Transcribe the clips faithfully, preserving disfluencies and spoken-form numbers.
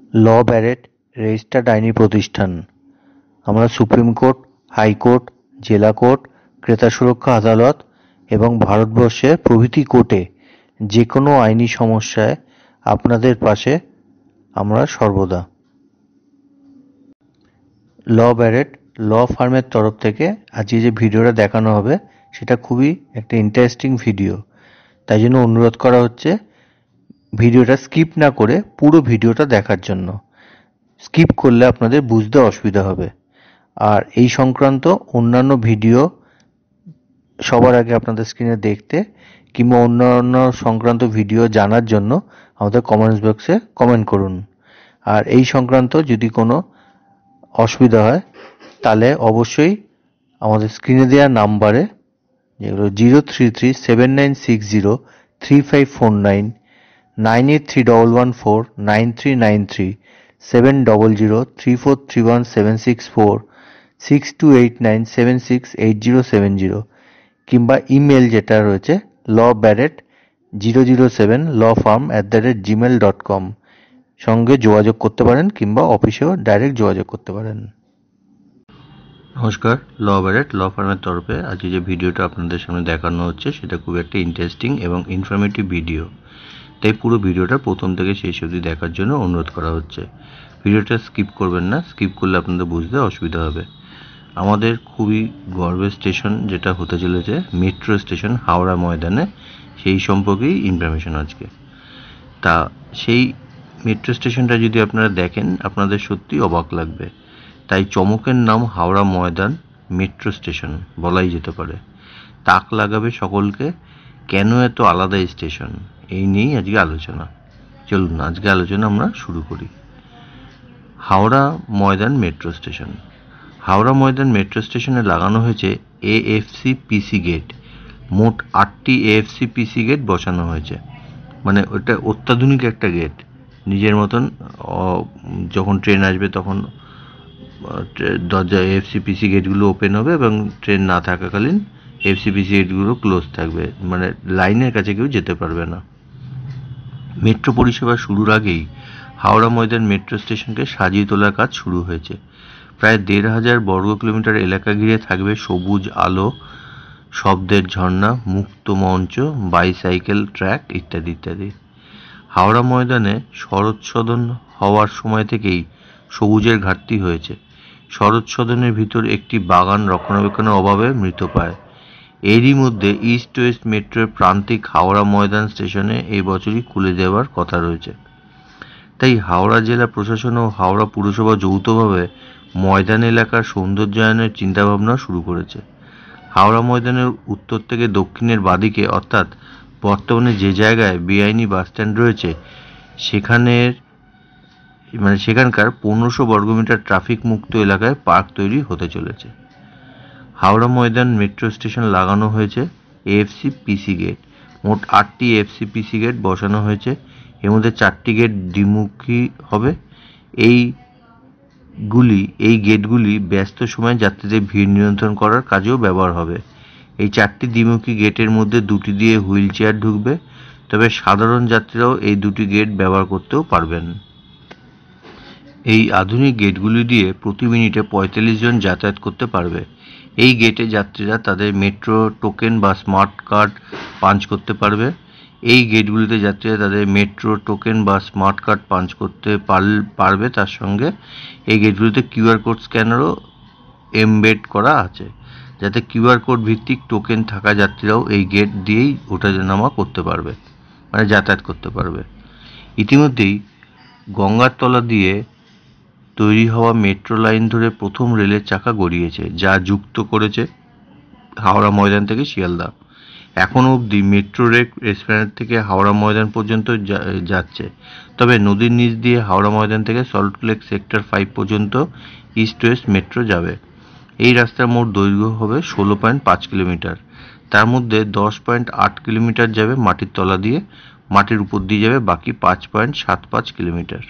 ল Barrett registered আইনি প্রতিষ্ঠান। আমরা সুপ্রিম কোর্ট, হাইকোর্ট, জেলা কোর্ট, ক্রেতা সুরক্ষা আদালত এবং ভারতবর্ষের প্রভৃতি কোর্টে যে কোনো আইনি সমস্যায় আপনাদের পাশে আমরা সর্বদা। ল ব্যারেট ল ফার্মের তরফ থেকে আজকে যে ভিডিওটা দেখানো হবে সেটা খুবই একটা ইন্টারেস্টিং ভিডিও, তাই জন্য অনুরোধ করা হচ্ছে ভিডিওটা স্কিপ না করে পুরো ভিডিওটা দেখার জন্য। স্কিপ করলে আপনাদের বুঝতে অসুবিধা হবে। আর এই সংক্রান্ত অন্যান্য ভিডিও সবার আগে আপনাদের স্ক্রিনে দেখতে কিংবা অন্যান্য সংক্রান্ত ভিডিও জানার জন্য আমাদের কমেন্টস বক্সে কমেন্ট করুন। আর এই সংক্রান্ত যদি কোনো অসুবিধা হয় তাহলে অবশ্যই আমাদের স্ক্রিনে দেওয়া নাম্বারে, যেগুলো zero three three seven nine six zero three five four nine, nine eight three double one four nine three nine three, seven double zero three four three one seven six four, six two eight nine seven six eight zero seven zero, কিংবা email যেটা রয়েছে law Barrett zero zero seven law firm at the rate gmail dot com সঙ্গে যোগাযোগ করতে পারেন, কিংবা অফিসেও direct যোগাযোগ করতে পারেন। নমস্কার, ল ব্যারেট ল ফার্মের তরফে আজকে যে ভিডিওটা আপনাদের সামনে দেখানো হচ্ছে সেটা খুব একটা ইন্টারেস্টিং এবং ইনফরমেটিভ ভিডিও, তাই পুরো ভিডিওটা প্রথম থেকে শেষ অবধি দেখার জন্য অনুরোধ করা হচ্ছে। ভিডিওটা স্কিপ করবেন না, স্কিপ করলে আপনাদের বুঝতে অসুবিধা হবে। আমাদের খুবই গর্বের স্টেশন যেটা হতে চলেছে মেট্রো স্টেশন হাওড়া ময়দানে, সেই সম্পর্কেই ইনফরমেশন আজকে। তা সেই মেট্রো স্টেশনটা যদি আপনারা দেখেন আপনাদের সত্যি অবাক লাগবে, তাই চমকের নাম হাওড়া ময়দান মেট্রো স্টেশন বলাই যেতে পারে। তাক লাগাবে সকলকে, কেন এত আলাদা স্টেশন, এই নিয়েই আজকে আলোচনা। চলুন আজকে আলোচনা আমরা শুরু করি। Howrah Maidan metro station. Howrah Maidan metro স্টেশনে লাগানো হয়েছে এএফসি পিসি গেট। মোট আটটি এএফসি পিসি গেট বসানো হয়েছে, মানে ওটা অত্যাধুনিক একটা গেট। নিজের মতন যখন ট্রেন আসবে তখন দরজা এএফসি পিসি গেটগুলো ওপেন হবে এবং ট্রেন না থাকাকালীন এএফসি পিসি গেটগুলো ক্লোজ থাকবে, মানে লাইনের কাছে কেউ যেতে পারবে না। মেট্রো পরিষেবা শুরুর আগেই হাওড়া ময়দান মেট্রো স্টেশনকে সাজিয়ে তোলার কাজ শুরু হয়েছে। প্রায় দেড় হাজার বর্গ কিলোমিটার এলাকা ঘিরে থাকবে সবুজ আলো, শব্দের ঝর্ণা, মুক্ত মঞ্চ, বাইসাইকেল ট্র্যাক ইত্যাদি ইত্যাদি। হাওড়া ময়দানে শরৎ সদন হওয়ার সময় থেকেই সবুজের ঘাটতি হয়েছে। শরৎ সদনের ভিতর একটি বাগান রক্ষণাবেক্ষণের অভাবে মৃতপ্রায়। এরই মধ্যে ইস্ট ওয়েস্ট মেট্রোর প্রান্তিক হাওড়া ময়দান স্টেশনে এই বছরই খুলে দেওয়ার কথা রয়েছে। তাই হাওড়া জেলা প্রশাসন ও হাওড়া পুরসভা যৌথভাবে ময়দান এলাকার সৌন্দর্যায়নের চিন্তাভাবনা শুরু করেছে। হাওড়া ময়দানের উত্তর থেকে দক্ষিণের বাদিকে, অর্থাৎ বর্তমানে যে জায়গায় বেআইনি বাসস্ট্যান্ড রয়েছে সেখানের মানে সেখানকার পনেরোশো বর্গমিটার ট্রাফিক মুক্ত এলাকায় পার্ক তৈরি হতে চলেছে। হাওড়া ময়দান মেট্রো স্টেশন লাগানো হয়েছে এএফসি পিসি গেট। মোট আটটি এএফসি পিসি গেট বসানো হয়েছে। এর মধ্যে চারটি গেট দ্বিমুখী হবে। এইগুলি এই গেটগুলি ব্যস্ত সময়ে যাত্রীদের ভিড় নিয়ন্ত্রণ করার কাজেও ব্যবহার হবে। এই চারটি দ্বিমুখী গেটের মধ্যে দুটি দিয়ে হুইল চেয়ার ঢুকবে, তবে সাধারণ যাত্রীরাও এই দুটি গেট ব্যবহার করতেও পারবেন। এই আধুনিক গেটগুলি দিয়ে প্রতি মিনিটে পঁয়তাল্লিশ জন যাতায়াত করতে পারবে। এই গেটে যাত্রীরা তাদের মেট্রো টোকেন বা স্মার্ট কার্ড পাঞ্চ করতে পারবে। এই গেটগুলিতে যাত্রীরা তাদের মেট্রো টোকেন বা স্মার্ট কার্ড পাঞ্চ করতে পারবে। তার সঙ্গে এই গেটগুলিতে কিউআর কোড স্ক্যানারও এমবেড করা আছে, যাতে কিউআর কোড ভিত্তিক টোকেন থাকা যাত্রীরাও এই গেট দিয়েই ওঠানামা করতে পারবে, মানে যাতায়াত করতে পারবে। ইতিমধ্যেই গঙ্গার তলা দিয়ে তৈরি হওয়া মেট্রো লাইন ধরে প্রথম রেলের চাকা গড়িয়েছে, যা যুক্ত করেছে হাওড়া ময়দান থেকে শিয়ালদা। এখনও অবধি মেট্রো রেল এসপ্ল্যানেড থেকে হাওড়া ময়দান পর্যন্ত যাচ্ছে, তবে নদীর নিচ দিয়ে হাওড়া ময়দান থেকে সল্টলেক সেক্টর ফাইভ পর্যন্ত ইস্ট ওয়েস্ট মেট্রো যাবে। এই রাস্তার মোট দৈর্ঘ্য হবে ষোলো পয়েন্ট পাঁচ কিলোমিটার। তার মধ্যে দশ পয়েন্ট আট কিলোমিটার যাবে মাটির তলা দিয়ে, মাটির উপর দিয়ে যাবে বাকি পাঁচ পয়েন্ট সাত পাঁচ কিলোমিটার।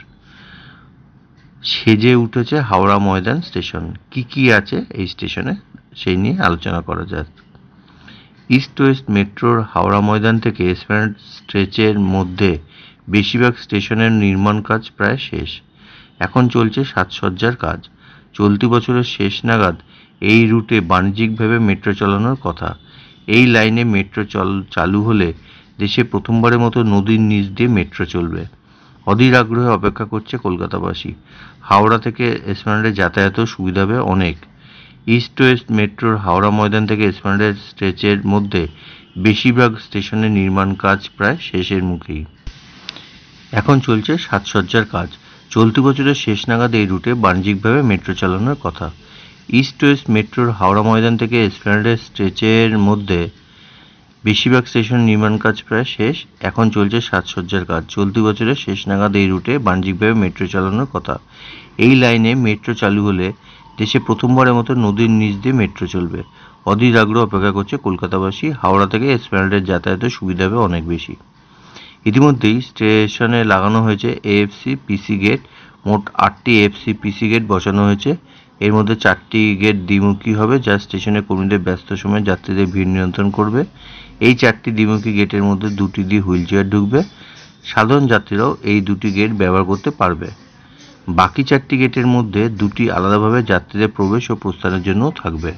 সেজে উঠেছে হাওড়া ময়দান স্টেশন। কি কি আছে এই স্টেশনে সেই নিয়ে আলোচনা করা যাক। ইস্ট ওয়েস্ট মেট্রোর হাওড়া ময়দান থেকে এসপ্ল্যানেড স্ট্রেচের মধ্যে বেশিরভাগ স্টেশনের নির্মাণ কাজ প্রায় শেষ। এখন চলছে সাজসজ্জার কাজ। চলতি বছরের শেষ নাগাদ এই রুটে বাণিজ্যিকভাবে মেট্রো চালানোর কথা। এই লাইনে মেট্রো চল চালু হলে দেশে প্রথমবারের মতো নদীর নিচ দিয়ে মেট্রো চলবে। অধীর আগ্রহে অপেক্ষা করছে কলকাতাবাসী। হাওড়া থেকে এসপ্ল্যানেডে যাতায়াতেও সুবিধা হবে অনেক। ইস্ট ওয়েস্ট মেট্রোর হাওড়া ময়দান থেকে এসপ্ল্যানেড স্ট্রেচের মধ্যে বেশিরভাগ স্টেশনের নির্মাণ কাজ প্রায় শেষের মুখেই। এখন চলছে সাজসজ্জার কাজ। চলতি বছরের শেষ নাগাদ এই রুটে বাণিজ্যিকভাবে মেট্রো চালানোর কথা। ইস্ট ওয়েস্ট মেট্রোর হাওড়া ময়দান থেকে এসপ্ল্যানেড স্ট্রেচের মধ্যে বেশিরভাগ স্টেশন নির্মাণ কাজ প্রায় শেষ। এখন চলছে সাজসজ্জার কাজ। চলতি বছরের শেষ নাগাদ এই রুটে বাণিজ্যিকভাবে মেট্রো চালানোর কথা। এই লাইনে মেট্রো চালু হলে দেশে প্রথমবারের মতো নদীর নিচ দিয়ে মেট্রো চলবে। অধীর আগ্রহ অপেক্ষা করছে কলকাতাবাসী। হাওড়া থেকে এসপ্ল্যানেডের যাতায়াতের সুবিধা হবে অনেক বেশি। ইতিমধ্যেই স্টেশনে লাগানো হয়েছে এএফসি পিসি গেট। মোট আটটি এএফসি পিসি গেট বসানো হয়েছে। এর মধ্যে চারটি গেট দ্বিমুখী হবে, যা স্টেশনে কর্মীদের ব্যস্ত সময়ে যাত্রীদের ভিড় নিয়ন্ত্রণ করবে। এই চারটি দ্বিমুখী গেটের মধ্যে দুটি দিয়ে হুইল চেয়ার ঢুকবে। সাধারণ যাত্রীরাও এই দুটি গেট ব্যবহার করতে পারবে। বাকি চারটি গেটের মধ্যে দুটি আলাদাভাবে যাত্রীদের প্রবেশ ও প্রস্থানের জন্য থাকবে।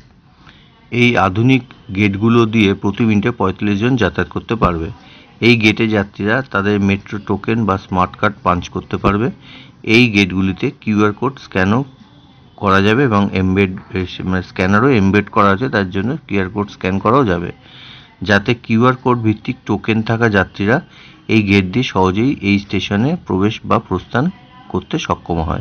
এই আধুনিক গেটগুলো দিয়ে প্রতি মিনিটে পঁয়তাল্লিশ জন যাতায়াত করতে পারবে। এই গেটে যাত্রীরা তাদের মেট্রো টোকেন বা স্মার্ট কার্ড পাঞ্চ করতে পারবে। এই গেটগুলিতে কিউআর কোড স্ক্যানও করা যাবে এবং এমবেড মানে স্ক্যানারও এমবেড করা আছে, তার জন্য কিউআর কোড স্ক্যান করাও যাবে, যাতে কিউআর কোড ভিত্তিক টোকেন থাকা যাত্রীরা এই গেট দিয়ে সহজেই এই স্টেশনে প্রবেশ বা প্রস্থান করতে সক্ষম হয়।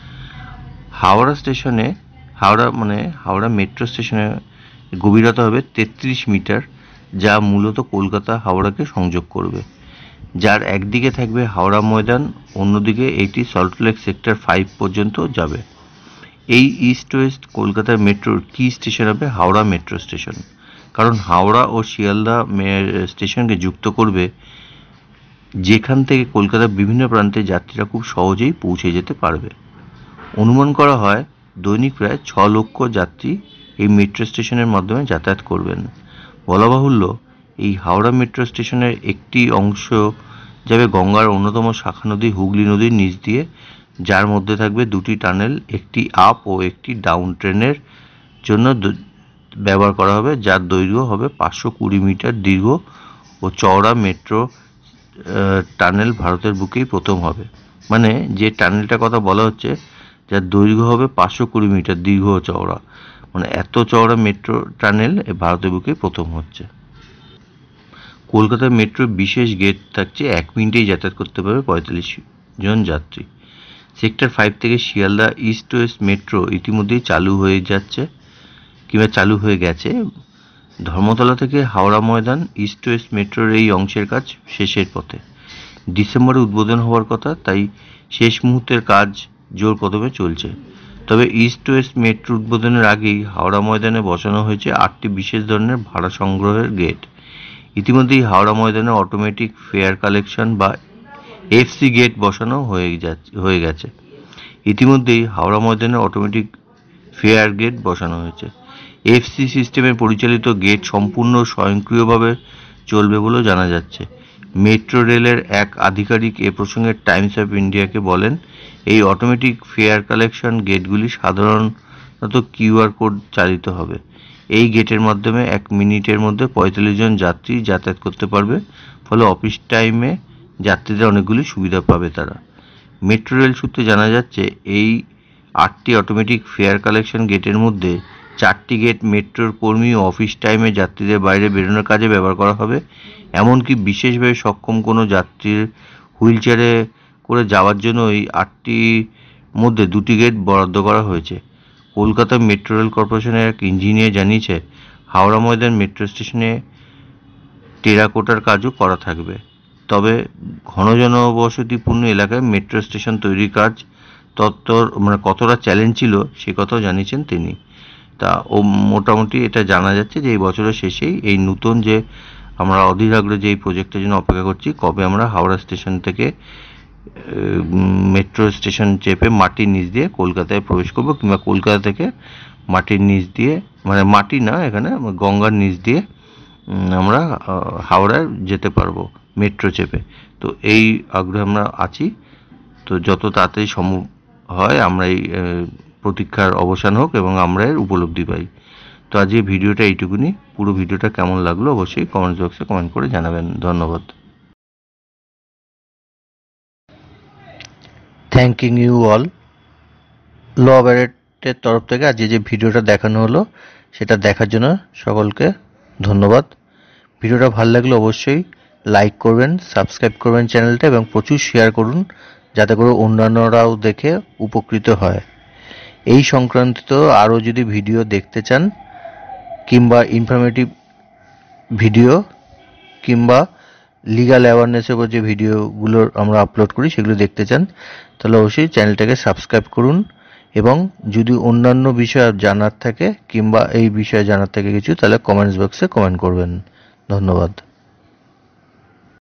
হাওড়া স্টেশনে হাওড়া মানে হাওড়া মেট্রো স্টেশনে গভীরতা হবে তেত্রিশ মিটার, যা মূলত কলকাতা হাওড়াকে সংযোগ করবে। যার একদিকে থাকবে হাওড়া ময়দান, অন্যদিকে এটি সল্টলেক সেক্টর ফাইভ পর্যন্ত যাবে। এই ইস্ট ওয়েস্ট কলকাতার মেট্রোর কি স্টেশন হবে হাওড়া মেট্রো স্টেশন, কারণ হাওড়া ও শিয়ালদা স্টেশনকে যুক্ত করবে, যেখান থেকে কলকাতার বিভিন্ন প্রান্তে যাত্রীরা খুব সহজেই পৌঁছে যেতে পারবে। অনুমান করা হয় দৈনিক প্রায় ছ লক্ষ যাত্রী এই মেট্রো স্টেশনের মাধ্যমে যাতায়াত করবেন। বলা বাহুল্য, এই হাওড়া মেট্রো স্টেশনের একটি অংশ যাবে গঙ্গার অন্যতম শাখা নদী হুগলি নদীর নিচ দিয়ে, যার মধ্যে থাকবে দুটি টানেল, একটি আপ ও একটি ডাউন ট্রেনের জন্য ব্যবহার করা হবে, যার দৈর্ঘ্য হবে পাঁচশো কুড়ি মিটার দীর্ঘ ও চওড়া। মেট্রো টানেল ভারতের বুকেই প্রথম হবে। মানে যে টানেলটার কথা বলা হচ্ছে, যার দৈর্ঘ্য হবে পাঁচশো কুড়ি মিটার দীর্ঘ ও চওড়া, মানে এত চওড়া মেট্রো টানেল ভারতের বুকেই প্রথম হচ্ছে। কলকাতার মেট্রোর বিশেষ গেট থাকছে, এক মিনিটেই যাতায়াত করতে পারবে পঁয়তাল্লিশ জন যাত্রী। সেক্টর ফাইভ থেকে শিয়ালদা ইস্ট ওয়েস্ট মেট্রো ইতিমধ্যেই চালু হয়ে যাচ্ছে কিংবা চালু হয়ে গেছে। ধর্মতলা থেকে হাওড়া ময়দান ইস্ট ওয়েস্ট মেট্রোর এই অংশের কাজ শেষের পথে। ডিসেম্বরে উদ্বোধন হওয়ার কথা, তাই শেষ মুহূর্তের কাজ জোর কদমে চলছে। তবে ইস্ট ওয়েস্ট মেট্রো উদ্বোধনের আগেই হাওড়া ময়দানে বসানো হয়েছে আটটি বিশেষ ধরনের ভাড়া সংগ্রহের গেট। ইতিমধ্যেই হাওড়া ময়দানে অটোমেটিক ফেয়ার কালেকশন বা এফসি গেট বসানো হয়ে যাচ্ছে হয়ে গেছে ইতিমধ্যেই হাওড়া ময়দানে অটোমেটিক ফেয়ার গেট বসানো হয়েছে। এফসি সিস্টেমে পরিচালিত গেট সম্পূর্ণ স্বয়ংক্রিয়ভাবে চলবে বলেও জানা যাচ্ছে। মেট্রো রেলের এক আধিকারিক এ প্রসঙ্গে টাইমস অফ ইন্ডিয়াকে বলেন, এই অটোমেটিক ফেয়ার কালেকশন গেটগুলি সাধারণত কিউআর কোড চালিত হবে। এই গেটের মাধ্যমে এক মিনিটের মধ্যে পঁয়তাল্লিশ জন যাত্রী যাতায়াত করতে পারবে, ফলে অফিস টাইমে যাত্রীদের অনেকগুলি সুবিধা পাবে তারা। মেট্রো রেল সূত্রে জানা যাচ্ছে, এই আটটি অটোমেটিক ফেয়ার কালেকশন গেটের মধ্যে চারটি গেট মেট্রোর কর্মী ও অফিস টাইমে যাত্রীদের বাইরে বেরোনোর কাজে ব্যবহার করা হবে। এমনকি বিশেষভাবে সক্ষম কোনো যাত্রীর হুইল চেয়ারে করে যাওয়ার জন্য এই আটটির মধ্যে দুটি গেট বরাদ্দ করা হয়েছে। কলকাতা মেট্রো রেল কর্পোরেশনের এক ইঞ্জিনিয়ার জানিয়েছে, হাওড়া ময়দান মেট্রো স্টেশনে টেরাকোটার কাজও করা থাকবে। তবে ঘন জনবসতিপূর্ণ এলাকায় মেট্রো স্টেশন তৈরির কাজ তত্ত্বর মানে কতটা চ্যালেঞ্জ ছিল সে কথাও জানিয়েছেন তিনি। তা ও মোটামুটি এটা জানা যাচ্ছে যে এই বছরের শেষেই এই নতুন যে আমরা অধীর আগ্রহে যে এই প্রজেক্টের জন্য অপেক্ষা করছি, কবে আমরা হাওড়া স্টেশন থেকে মেট্রো স্টেশন চেপে মাটির নিচ দিয়ে কলকাতায় প্রবেশ করব, কিংবা কলকাতা থেকে মাটির নিচ দিয়ে মানে মাটি না এখানে গঙ্গার নিচ দিয়ে আমরা হাওড়ায় যেতে পারবো মেট্রো চেপে। তো এই আগ্রহে আমরা আছি। তো তো যত তাড়াতাড়ি সম্ভব হয় আমরা এই প্রতীক্ষার অবসান হোক এবং আমরা এর উপলব্ধি পাই। তো আজ এই ভিডিওটা এইটুকুনি। পুরো ভিডিওটা কেমন লাগলো অবশ্যই কমেন্ট বক্সে কমেন্ট করে জানাবেন। ধন্যবাদ। Thanking you all. ল ব্যারেটের তরফ থেকে আজ যে ভিডিওটা দেখানো হলো সেটা দেখার জন্য সকলকে ধন্যবাদ। ভিডিওটা ভালো লাগলে অবশ্যই লাইক করবেন, সাবস্ক্রাইব করবেন চ্যানেলটা এবং প্রচুর শেয়ার করুন যাতে করে অন্যান্যরাও দেখে উপকৃত হয়। এই সংক্রান্ত আরও যদি ভিডিও দেখতে চান কিংবা ইনফরমেটিভ ভিডিও কিংবা লিগাল অ্যাওয়ারনেসের উপর যে ভিডিওগুলো আমরা আপলোড করি সেগুলো দেখতে চান তাহলে অবশ্যই চ্যানেলটাকে সাবস্ক্রাইব করুন এবং যদি অন্যান্য বিষয় জানার থাকে কিংবা এই বিষয়ে জানার থাকে কিছু তাহলে কমেন্টস বক্সে কমেন্ট করবেন। ধন্যবাদ।